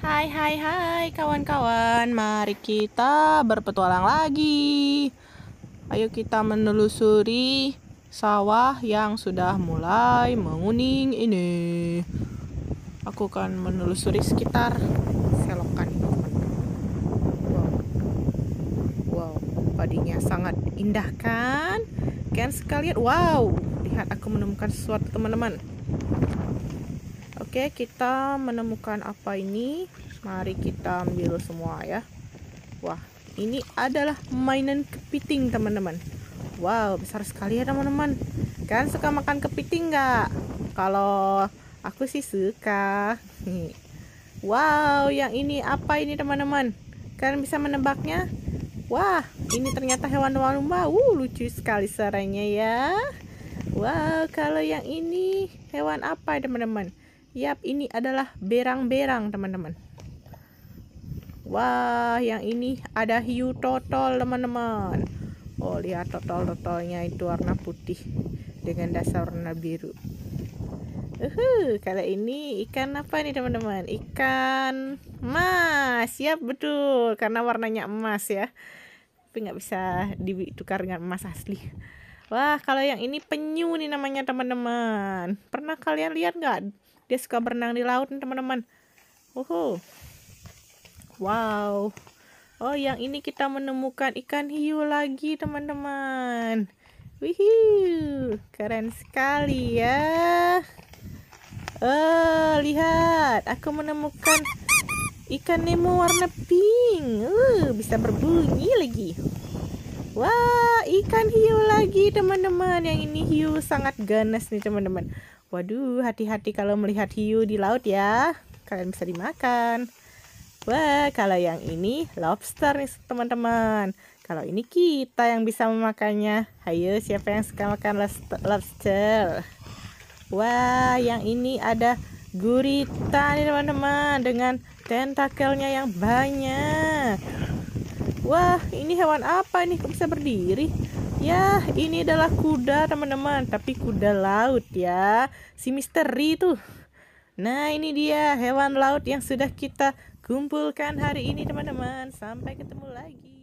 Hai hai hai kawan-kawan, mari kita berpetualang lagi. Ayo kita menelusuri sawah yang sudah mulai menguning ini. Aku akan menelusuri sekitar selokan ini, teman-teman. Wow, padinya sangat indah kan? Kalian sekalian, wow, lihat aku menemukan sesuatu, teman-teman. Oke, kita menemukan apa ini? Mari kita ambil semua ya. Wah, ini adalah mainan kepiting, teman-teman. Wow, besar sekali ya, teman-teman. Kalian suka makan kepiting nggak? Kalau aku sih suka. Wow, yang ini apa ini, teman-teman? Kalian bisa menebaknya? Wah, ini ternyata hewan lumba-lumba. Lucu sekali suaranya ya. Wow, kalau yang ini hewan apa, teman-teman? Yap, ini adalah berang-berang, teman-teman. Wah, yang ini ada hiu totol, teman-teman. Oh, lihat totol-totolnya itu warna putih dengan dasar warna biru. Kalau ini ikan apa nih, teman-teman? Ikan emas. Siap, betul, karena warnanya emas ya. Tapi nggak bisa ditukar dengan emas asli. Wah, kalau yang ini penyu nih namanya, teman-teman. Pernah kalian lihat nggak? Dia suka berenang di laut nih, teman-teman. Wow. Oh, yang ini kita menemukan ikan hiu lagi, teman-teman. Wih, keren sekali ya. Lihat, aku menemukan ikan Nemo warna pink. Bisa berbunyi lagi. Wah, ikan hiu lagi, teman-teman. Yang ini hiu sangat ganas nih, teman-teman. Waduh, hati-hati kalau melihat hiu di laut ya. Kalian bisa dimakan. Wah, kalau yang ini lobster nih, teman-teman. Kalau ini kita yang bisa memakannya. Ayo, siapa yang suka makan lobster? Wah, yang ini ada gurita nih, teman-teman. Dengan tentakelnya yang banyak. Wah, ini hewan apa nih? Kok bisa berdiri? Ya, ini adalah kuda, teman-teman. Tapi kuda laut ya. Si misteri tuh. Nah, ini dia hewan laut yang sudah kita kumpulkan hari ini, teman-teman. Sampai ketemu lagi.